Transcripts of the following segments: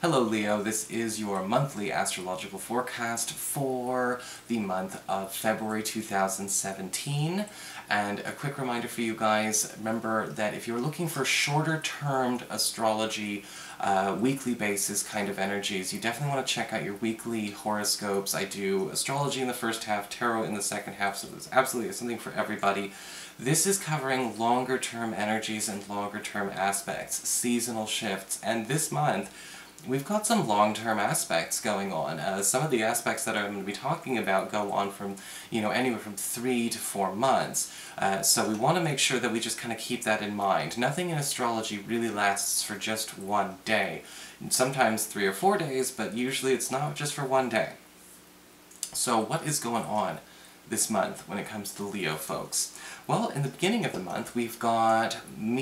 Hello Leo, this is your monthly astrological forecast for the month of February 2017. And a quick reminder for you guys, remember that if you're looking for shorter-termed astrology, weekly basis kind of energies, you definitely want to check out your weekly horoscopes. I do astrology in the first half, tarot in the second half, so there's absolutely something for everybody. This is covering longer-term energies and longer-term aspects, seasonal shifts, and this month we've got some long-term aspects going on. Some of the aspects that I'm going to be talking about go on from, anywhere from 3 to 4 months. So we want to make sure that we just kind of keep that in mind. Nothing in astrology really lasts for just one day. Sometimes 3 or 4 days, but usually it's not just for one day. So what is going on this month when it comes to the Leo folks? Well, in the beginning of the month, we've got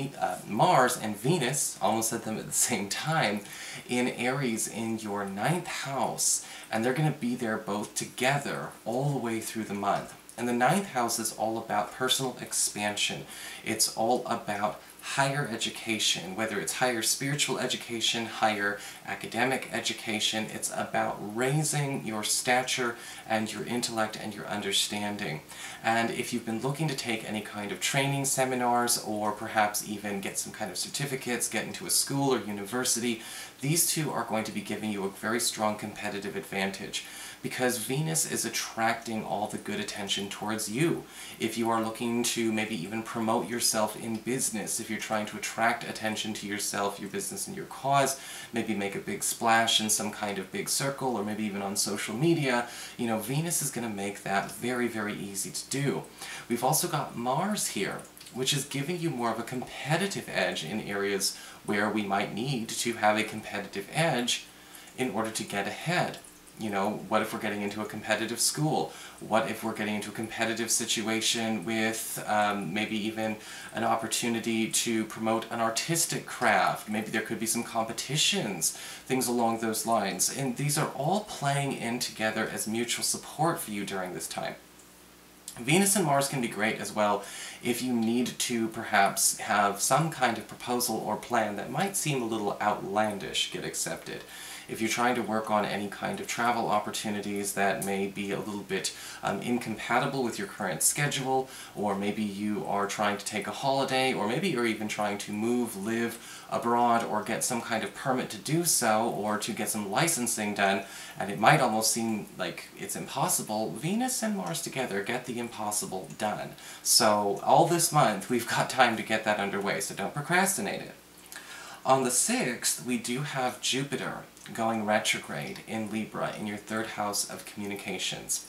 Mars and Venus, almost said them at the same time, in Aries in your 9th house, and they're going to be there both together all the way through the month. And the 9th house is all about personal expansion. It's all about higher education, whether it's higher spiritual education, higher academic education. It's about raising your stature and your intellect and your understanding. And if you've been looking to take any kind of training seminars or perhaps even get some kind of certificates, get into a school or university, these two are going to be giving you a very strong competitive advantage, because Venus is attracting all the good attention towards you. If you are looking to maybe even promote yourself in business, if you're trying to attract attention to yourself, your business, and your cause, maybe make a big splash in some kind of big circle, or maybe even on social media, Venus is going to make that very, very easy to do. We've also got Mars here, which is giving you more of a competitive edge in areas where we might need to have a competitive edge in order to get ahead. What if we're getting into a competitive school? What if we're getting into a competitive situation with maybe even an opportunity to promote an artistic craft? Maybe there could be some competitions, things along those lines. And these are all playing in together as mutual support for you during this time. Venus and Mars can be great as well if you need to perhaps have some kind of proposal or plan that might seem a little outlandish get accepted. If you're trying to work on any kind of travel opportunities that may be a little bit incompatible with your current schedule, or maybe you are trying to take a holiday, or maybe you're even trying to move, live abroad, or get some kind of permit to do so, or to get some licensing done, and it might almost seem like it's impossible, Venus and Mars together get the impossible done. So all this month we've got time to get that underway, so don't procrastinate it. On the 6th, we do have Jupiter going retrograde in Libra in your 3rd house of communications.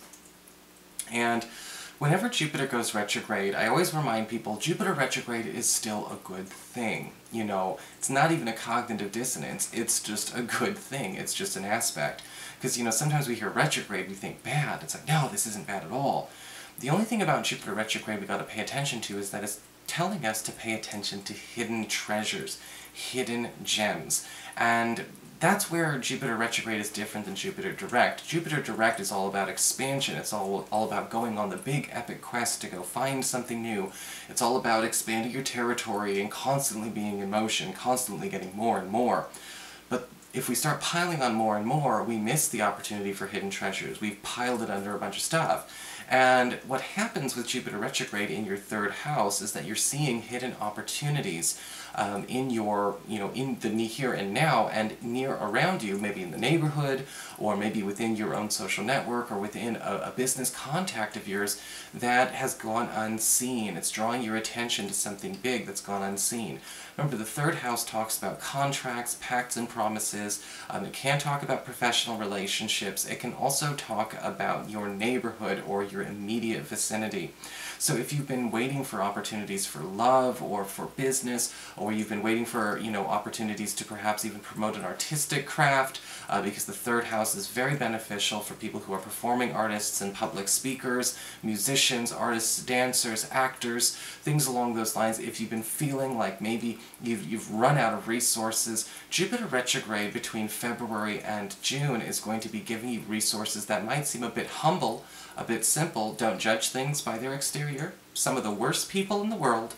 And whenever Jupiter goes retrograde, I always remind people Jupiter retrograde is still a good thing. It's not even a cognitive dissonance, it's just a good thing, it's just an aspect. Because, sometimes we hear retrograde, we think bad. It's like, no, this isn't bad at all. The only thing about Jupiter retrograde we got to pay attention to is that it's telling us to pay attention to hidden treasures, hidden gems. And that's where Jupiter retrograde is different than Jupiter direct. Jupiter direct is all about expansion. It's all about going on the big epic quest to go find something new. It's all about expanding your territory and constantly being in motion, constantly getting more and more. But if we start piling on more and more, we miss the opportunity for hidden treasures. We've piled it under a bunch of stuff. And what happens with Jupiter retrograde in your 3rd house is that you're seeing hidden opportunities in your, in the here and now, and near around you, maybe in the neighborhood, or maybe within your own social network, or within a business contact of yours that has gone unseen. It's drawing your attention to something big that's gone unseen. Remember, the 3rd house talks about contracts, pacts, and promises. It can talk about professional relationships. It can also talk about your neighborhood or your immediate vicinity. So if you've been waiting for opportunities for love or for business, or you've been waiting for, opportunities to perhaps even promote an artistic craft, because the 3rd house is very beneficial for people who are performing artists and public speakers, musicians, artists, dancers, actors, things along those lines. If you've been feeling like maybe you've run out of resources, Jupiter retrograde between February and June is going to be giving you resources that might seem a bit humble, a bit simple. Don't judge things by their exterior. Some of the worst people in the world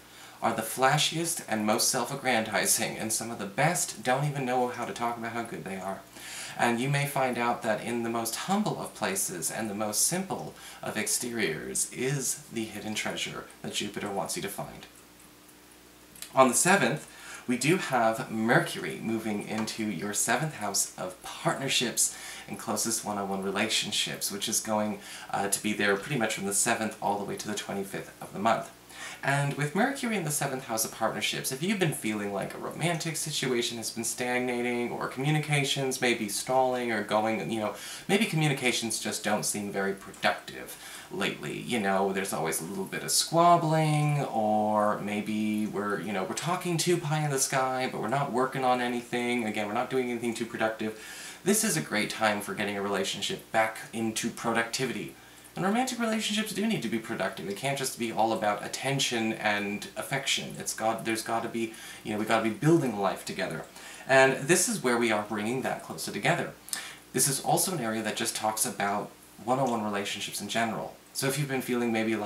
are the flashiest and most self-aggrandizing, and some of the best don't even know how to talk about how good they are. And you may find out that in the most humble of places and the most simple of exteriors is the hidden treasure that Jupiter wants you to find. On the 7th, we do have Mercury moving into your 7th house of partnerships and closest one-on-one relationships, which is going to be there pretty much from the 7th all the way to the 25th of the month. And with Mercury in the 7th house of partnerships, if you've been feeling like a romantic situation has been stagnating, or communications may be stalling or going, maybe communications just don't seem very productive lately. There's always a little bit of squabbling, or maybe we're talking too pie in the sky, but we're not working on anything. Again, we're not doing anything too productive. This is a great time for getting a relationship back into productivity. And romantic relationships do need to be productive. They can't just be all about attention and affection. There's got to be, we've got to be building life together. And this is where we are bringing that closer together. This is also an area that just talks about one-on-one relationships in general. So if you've been feeling maybe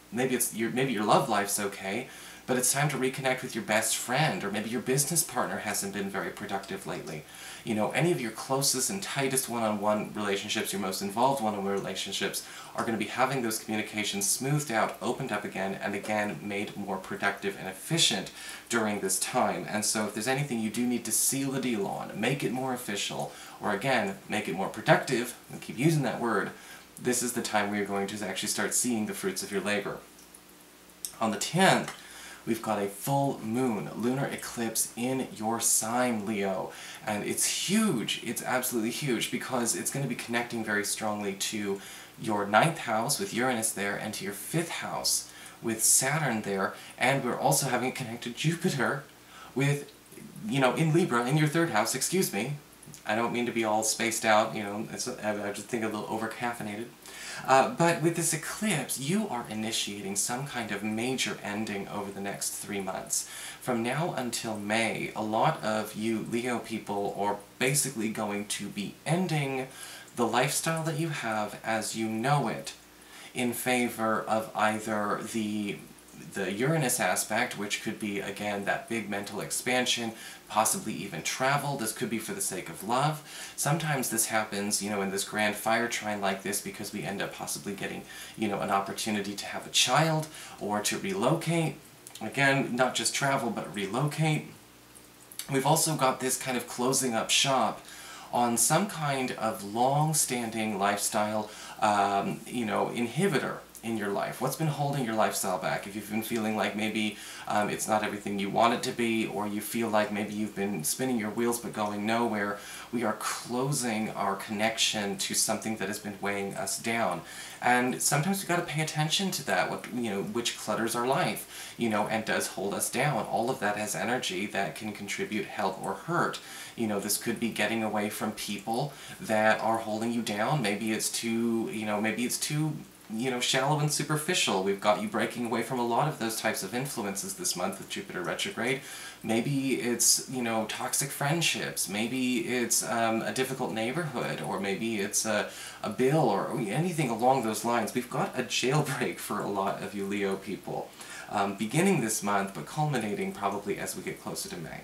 your love life's okay, but it's time to reconnect with your best friend, or maybe your business partner hasn't been very productive lately. Any of your closest and tightest one-on-one relationships, your most involved one-on-one relationships, are going to be having those communications smoothed out, opened up again, and again made more productive and efficient during this time. And so if there's anything you do need to seal the deal on, make it more official, or again, make it more productive, and keep using that word, this is the time where you're going to actually start seeing the fruits of your labor. On the 10th, we've got a full moon, lunar eclipse in your sign, Leo. And it's huge. It's absolutely huge, because it's going to be connecting very strongly to your 9th house with Uranus there, and to your 5th house with Saturn there. And we're also having it connect to Jupiter with, in Libra, in your 3rd house, excuse me. I don't mean to be all spaced out, I just think a little over-caffeinated. But with this eclipse, you are initiating some kind of major ending over the next 3 months. From now until May, a lot of you Leo people are basically going to be ending the lifestyle that you have as you know it, in favor of either the Uranus aspect, which could be, again, that big mental expansion, possibly even travel. This could be for the sake of love. Sometimes this happens, in this grand fire trine like this, because we end up possibly getting, an opportunity to have a child, or to relocate. Again, not just travel, but relocate. We've also got this kind of closing up shop on some kind of long-standing lifestyle, inhibitor in your life. What's been holding your lifestyle back? If you've been feeling like maybe it's not everything you want it to be, or you feel like maybe you've been spinning your wheels but going nowhere, we are closing our connection to something that has been weighing us down. And sometimes we've got to pay attention to that, which clutters our life, and does hold us down. All of that has energy that can contribute help or hurt. This could be getting away from people that are holding you down. Maybe it's too, shallow and superficial. We've got you breaking away from a lot of those types of influences this month with Jupiter retrograde. Maybe it's, toxic friendships. Maybe it's a difficult neighborhood, or maybe it's a bill, or anything along those lines. We've got a jailbreak for a lot of you Leo people, beginning this month, but culminating probably as we get closer to May.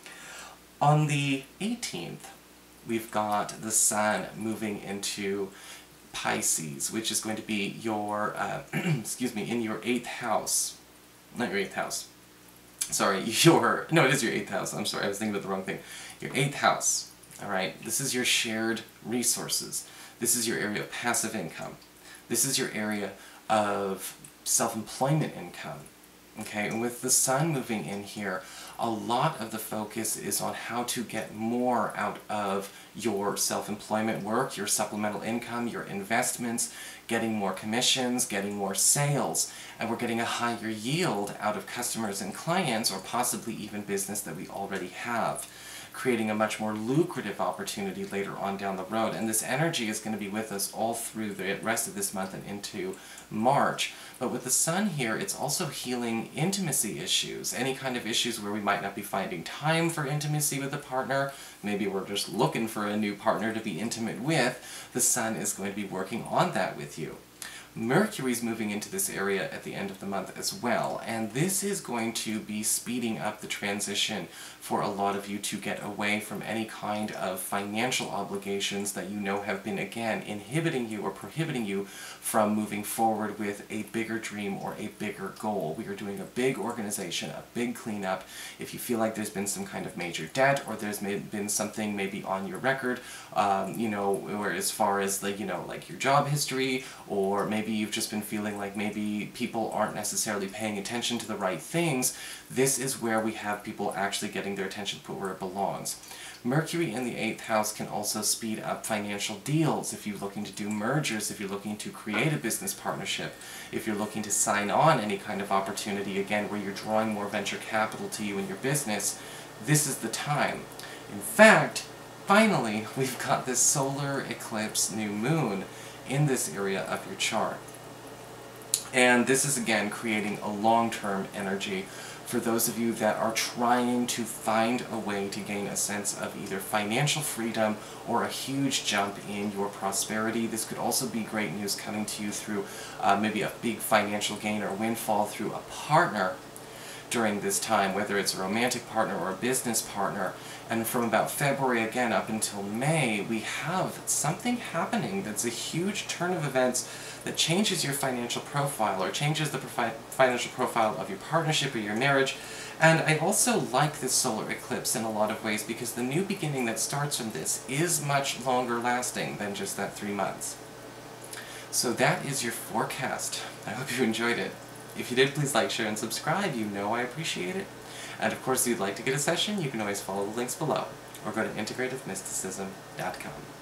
On the 18th, we've got the Sun moving into Pisces, which is going to be your, in your 8th house. Not your 8th house. Sorry, no, it is your 8th house. I'm sorry, I was thinking about the wrong thing. Your 8th house, alright? This is your shared resources. This is your area of passive income. This is your area of self-employment income. Okay, and with the Sun moving in here, a lot of the focus is on how to get more out of your self-employment work, your supplemental income, your investments, getting more commissions, getting more sales, and we're getting a higher yield out of customers and clients, or possibly even business that we already have, creating a much more lucrative opportunity later on down the road. And this energy is going to be with us all through the rest of this month and into March. But with the Sun here, it's also healing intimacy issues, any kind of issues where we might not be finding time for intimacy with a partner. Maybe we're just looking for a new partner to be intimate with. The Sun is going to be working on that with you. Mercury's moving into this area at the end of the month as well, and this is going to be speeding up the transition for a lot of you to get away from any kind of financial obligations that you know have been, again, inhibiting you or prohibiting you from moving forward with a bigger dream or a bigger goal. We are doing a big organization, a big cleanup. If you feel like there's been some kind of major debt, or there's been something maybe on your record, you know, or as far as like, you know, like your job history, or maybe you've just been feeling like maybe people aren't necessarily paying attention to the right things, this is where we have people actually getting their attention put where it belongs. Mercury in the 8th house can also speed up financial deals if you're looking to do mergers, if you're looking to create a business partnership, if you're looking to sign on any kind of opportunity, again, where you're drawing more venture capital to you in your business. This is the time. In fact, finally, we've got this solar eclipse new moon in this area of your chart. And this is, again, creating a long-term energy for those of you that are trying to find a way to gain a sense of either financial freedom or a huge jump in your prosperity. This could also be great news coming to you through maybe a big financial gain or windfall through a partner during this time, whether it's a romantic partner or a business partner. And from about February, again, up until May, we have something happening that's a huge turn of events that changes your financial profile, or changes the financial profile of your partnership or your marriage. And I also like this solar eclipse in a lot of ways, because the new beginning that starts from this is much longer lasting than just that 3 months. So that is your forecast. I hope you enjoyed it. If you did, please like, share, and subscribe. You know I appreciate it. And of course, if you'd like to get a session, you can always follow the links below, or go to integrativemysticism.com.